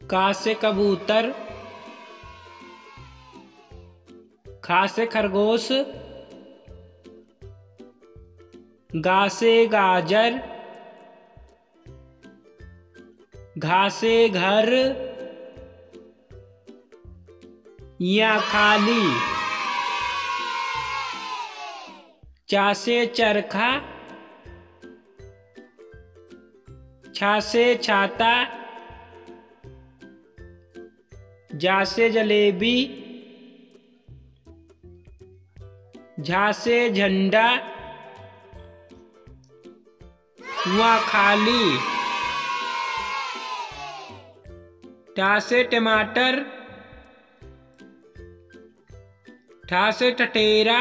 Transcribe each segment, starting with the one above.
का से कबूतर, खा से खरगोश, गा से गाजर, घा से घर, या खाली, चा से चरखा, छा से छाता, जा से जलेबी, झा से झंडा, वहाँ खाली, टा से टमाटर, ठा से टटेरा,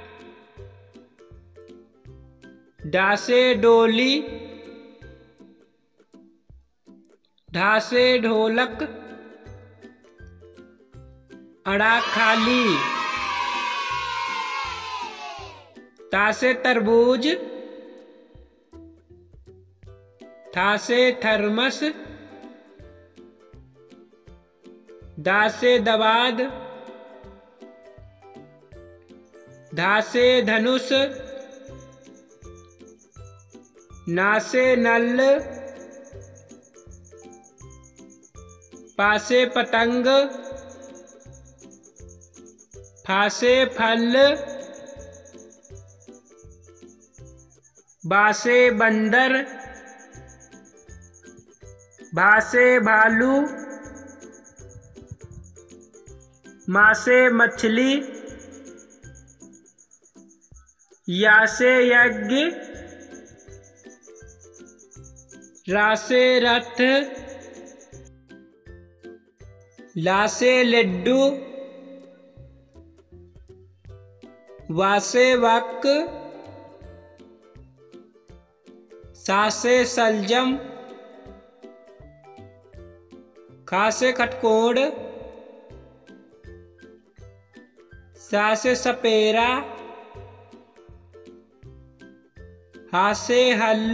डा से डोली, ढा से ढोलक, अड़ा खाली, ता से तरबूज, था से थर्मस, दा से दवाद, धा से धनुष, ना से नल, पा से पतंग, फा से फल, बा से बंदर, भा से भालू, मा से मछली, या से यज्ञ, रा से रथ, ला से लड्डू, वा से वक, सा से सलजम, खा से खटकोड़, सा से सपेरा, हा से हल,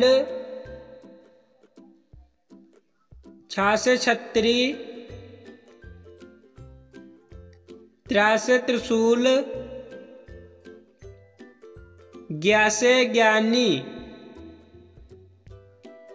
छा से छतरी, त्रा से त्रिशूल, ज्ञा से ज्ञानी।